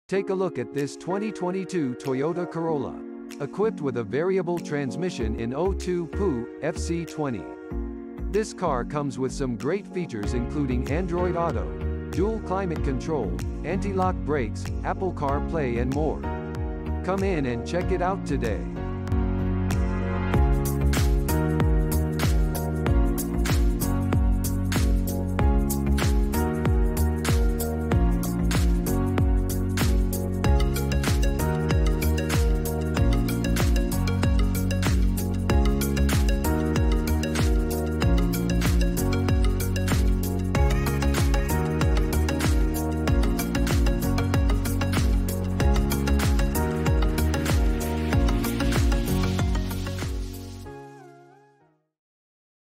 Take a look at this 2022 Toyota Corolla. Equipped with a variable transmission in 02 FC20. This car comes with some great features including Android Auto, dual climate control, anti-lock brakes, Apple CarPlay and more. Come in and check it out today.